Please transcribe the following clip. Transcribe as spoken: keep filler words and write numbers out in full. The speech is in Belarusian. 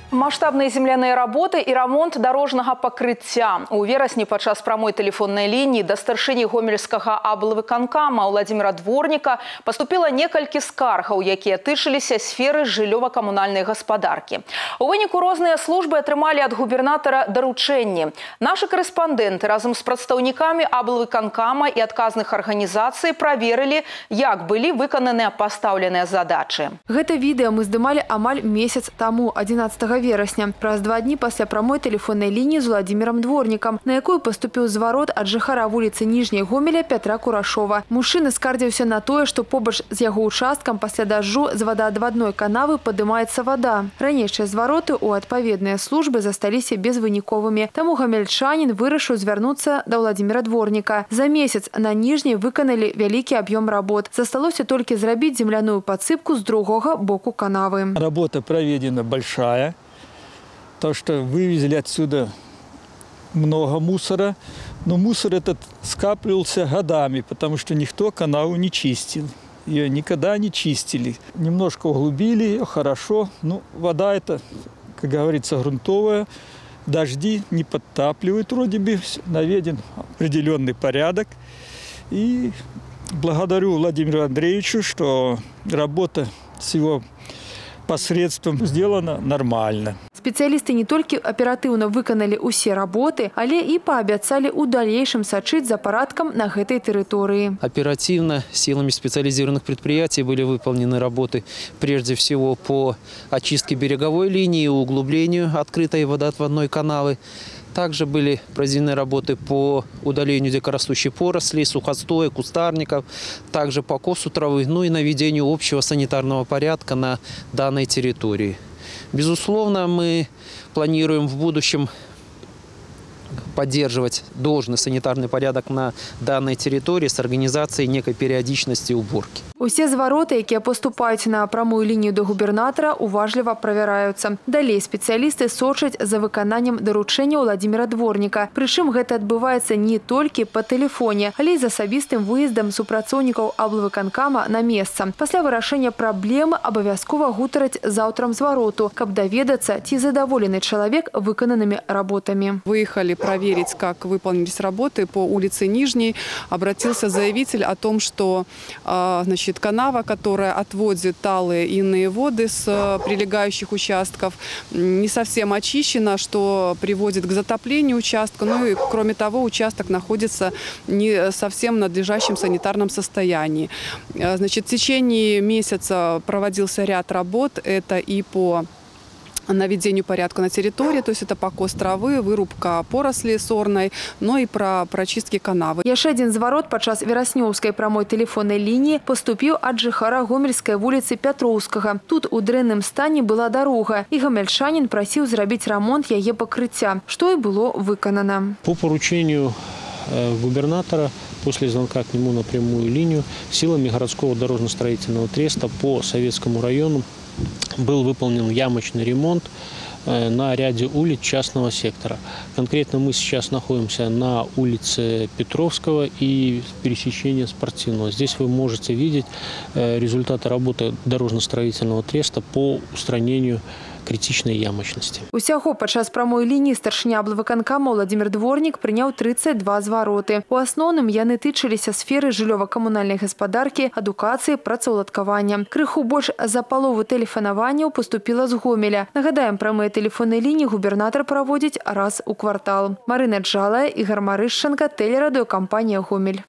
Масштабные земляные работы и ремонт дорожного покрытия. У верасні падчас прамой телефонной линии до старшыні гомельскага аблвыканкама Владимира Дворника поступило некалькі скаргаў, якія тычыліся сферы жыллёва-камунальнай гаспадаркі. У выніку розныя службы атрымалі ад губернатара даручэнні. Нашы корэспандэнты разам з прадстаўнікамі аблвыканкама і адказных арганізацый праверылі, як былі выкананыя пастаўленыя задачы. Гэта відэа мы здымалі амаль месяц таму, адзінаццатага верасня, праз два дні пасля прамой телефонной линии з Владимиром Дворником, на якую поступіў зварот ад жыхара вуліцы Ніжняй Гомеля Пятра Курашова. Мужчына скардзіўся на тое, што побач з яго участкам пасля дажджу з водаадвадной канавы падымаецца вода. Ранейшыя звароты ў адпаведныя службы засталіся безвыніковымі. Таму гамельчанін вырашыў звярнуцца да Владимира Дворника. За месяц на Ніжняй выканалі вялікі аб'ём работ. Засталося толькі зрабіць земляную падсыпку з другога боку канавы. Работа проведена большая. То, что вывезли отсюда много мусора, но мусор этот скапливался годами, потому что никто канаву не чистил. Ее никогда не чистили. Немножко углубили ее, хорошо. Ну, вода это, как говорится, грунтовая. Дожди не подтапливают вроде бы. Наведен определенный порядок. И благодарю Владимиру Андреевичу, что работа с его посредством сделана нормально. Спецыялісты не толькі аператыўна выканалі ўсе работы, але і паабяцалі ў далейшым сачыць за парадкам на гэтай тэрыторыі. Оперативно силами специализированных предприятий были выполнены работы прежде всего по очистке береговой линии и углублению открытой водоотводной канавы. Также были произведены работы по удалению дикорастущей поросли, сухостоя, кустарников, также по косу травы, ну и наведению общего санитарного порядка на данной территории. Безусловно, мы планируем в будущем поддерживать должный санитарный порядок на данной территории с организацией некой периодичности уборки. Усе звароты, якія поступаюць на прамую лінію до губернатара, уважліва правяраюцца. Далей спецыялісты сочаць за выкананнем даручэння Владимира Дворника. Прычым гэта адбываецца не толькі па тэлефоне, але і з асабістым выездам супрацоўнікаў аблвыканкама на месца. Пасля вырашэння праблемы абавязкова гутараць заўтрам звароту, каб даведацца, ці задаволены чалавек выкананымі работамі. Выехали проверить, как выполнились работы по улице Нижней. Обратился заявитель о том, что значит, канава, которая отводит талые и иные воды с прилегающих участков, не совсем очищена, что приводит к затоплению участка. Ну и кроме того, участок находится не совсем в надлежащем санитарном состоянии. Значит, в течение месяца проводился ряд работ. Это и по наведению порядка на территории, то есть это покос травы, вырубка поросли сорной, но и про прочистки канавы. Яшчэ адзін зварот падчас вераснёўскай прамой телефонной линии поступіў ад жыхара гомельскай вуліцы Пятроўскага. Тут у дрэнным стане была дарога, і гамельчанін прасіў зрабіць рамонт яе пакрыцця, што і было выканана. По поручению губернатора после звонка к нему на прямую линию силами городского дорожно-строительного треста по Советскому району был выполнен ямочный ремонт на ряде улиц частного сектора. Конкретно мы сейчас находимся на улице Петровского и пересечения Спортивного. Здесь вы можете видеть результаты работы дорожно-строительного треста по устранению критичной ямочности. Усяго падчас прамой лінії старшыня аблвыканкама Владимир Дворник прыняў тридцать два звароты. У асноўным яны тычыліся сферы жыллёва-камунальнай гаспадаркі, адукацыі, працаўладкавання. Крыху больш за палову тэлефанаванняў поступіла з Гомеля. Нагадаем, прамыя тэлефонныя лініі губернатар праводзіць раз у квартал. Марына Джалая, Ігор Марышченко, тэлерадыёкампанія Гомель.